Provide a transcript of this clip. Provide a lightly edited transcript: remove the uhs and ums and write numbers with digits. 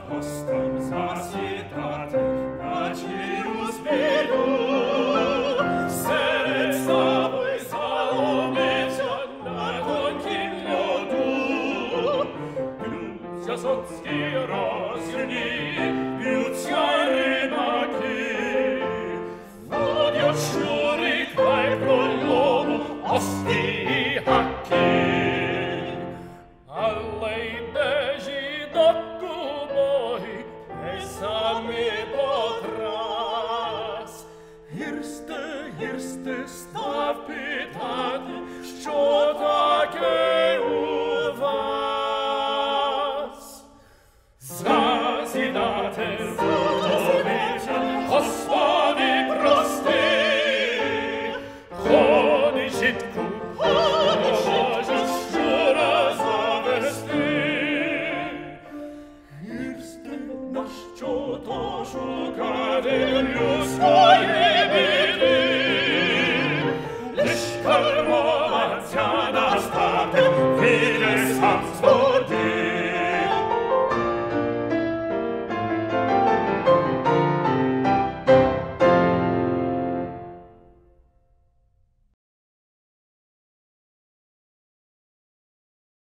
постом засідати, наче у збіду. Серед сави заломиться на тонкім льоду. Б'ються сонські розірні, б'ються рибаки. Водять щури край пролому, ості і гаки. Але йде жінок убогий, ей самі потрас. Гірсте став питати, що таке у вас. Засідати зробиться, Господи, прости. Ходи, житку, можеш щура завести. Гірсте, на що то шукати людського